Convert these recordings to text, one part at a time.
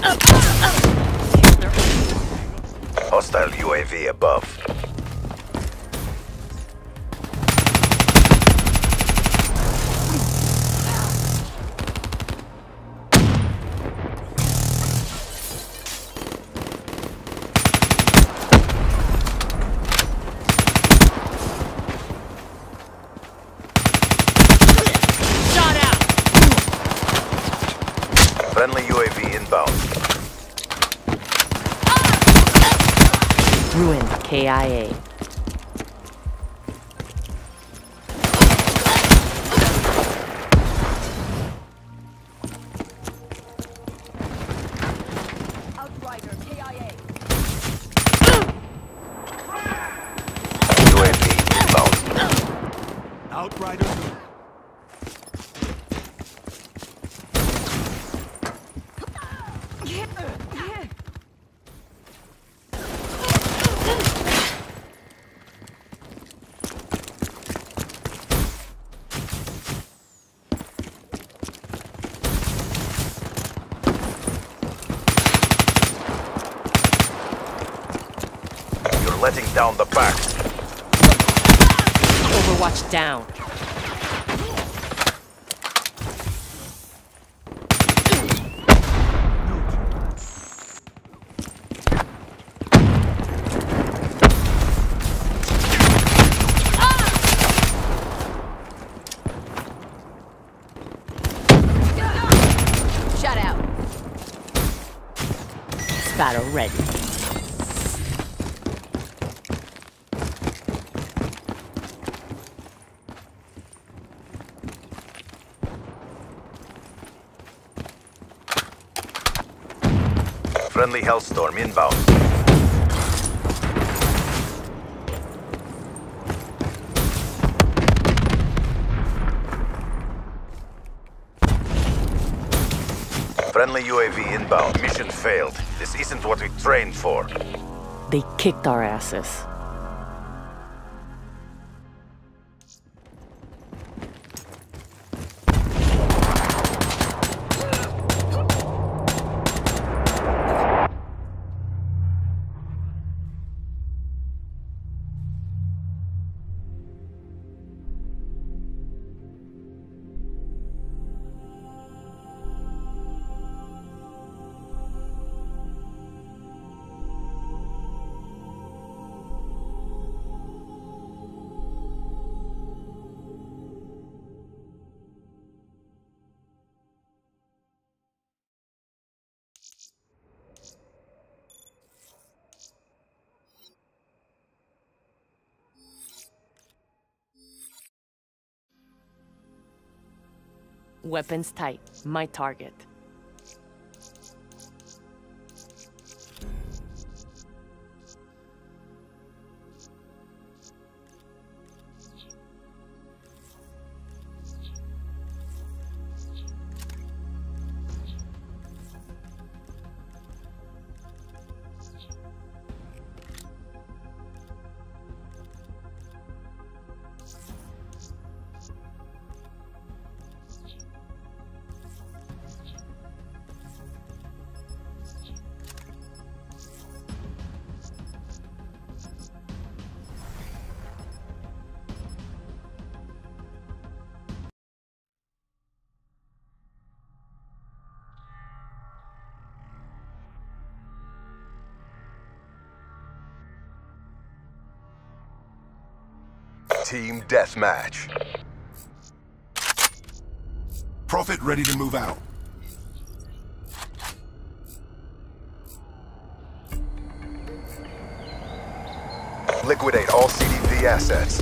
Hostile UAV above. Friendly UAV inbound. Ruined KIA. Outrider KIA. UAV inbound. Outrider. You're letting down the back. Overwatch down. Shut out. Battle ready. Friendly Hellstorm inbound. Friendly UAV inbound. Mission failed. This isn't what we trained for. They kicked our asses. Weapons tight. My target. Team deathmatch. Prophet ready to move out. Liquidate all CDP assets.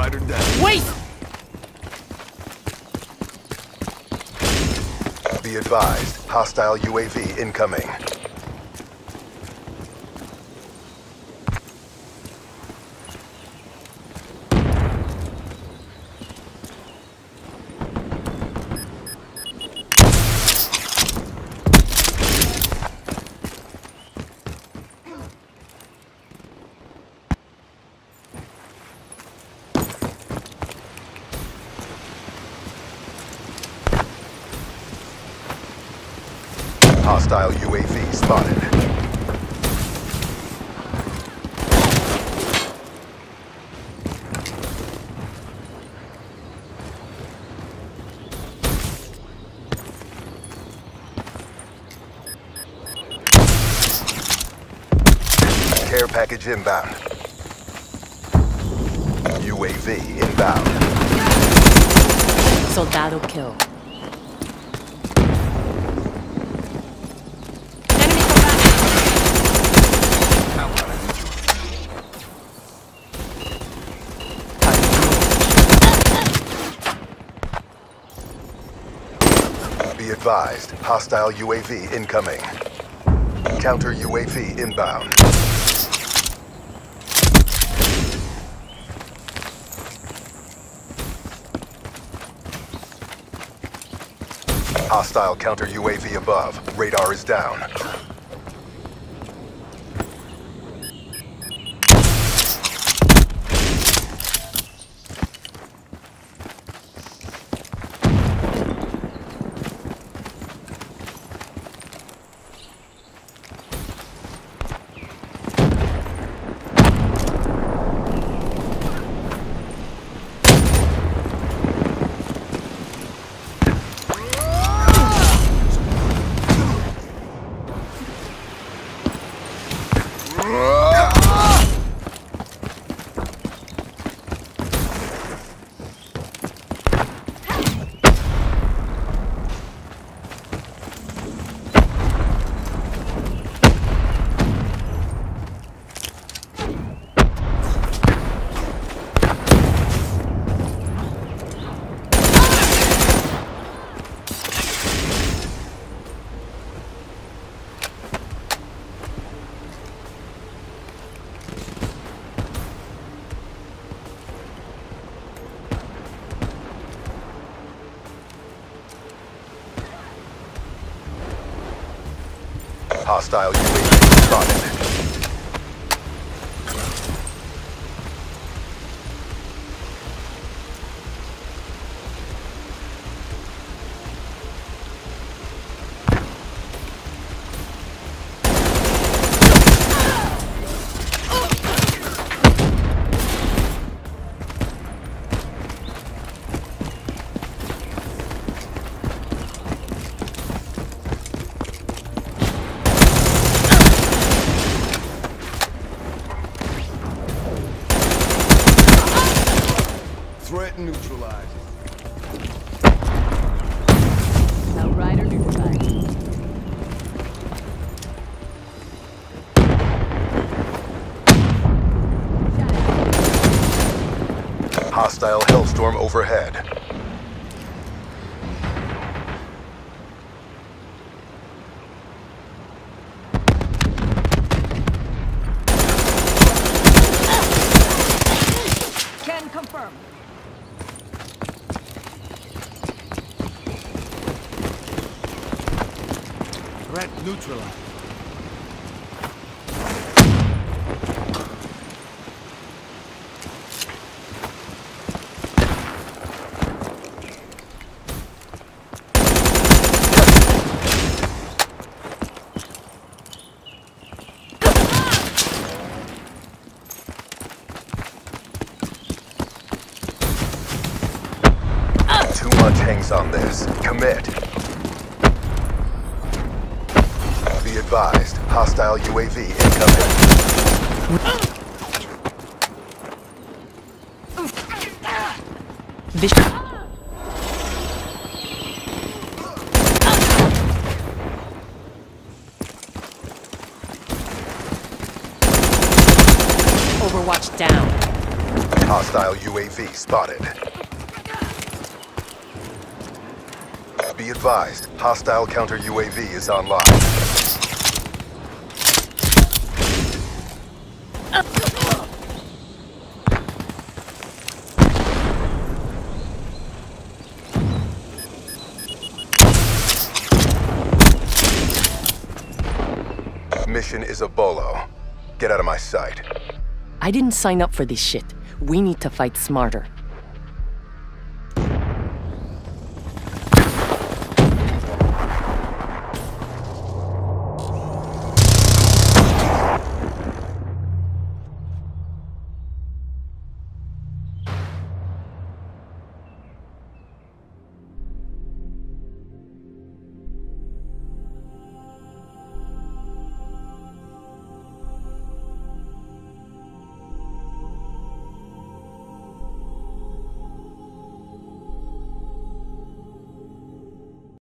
Outrider down. Wait! Be advised, hostile UAV incoming. Hostile UAV spotted. Care package inbound. UAV inbound. Soldado kill. Be advised, hostile UAV incoming. Counter UAV inbound. Hostile counter UAV above. Radar is down. Hostile UAV spotted. Threat neutralized. Outrider neutralized. Hostile Hellstorm overhead. Can confirm. Threat neutralized. Too much hangs on this. Commit. Be advised, hostile UAV incoming. Overwatch down. Hostile Hostile UAV spotted. Be advised, hostile counter UAV is online. Mission is a bolo. Get out of my sight. I didn't sign up for this shit. We need to fight smarter.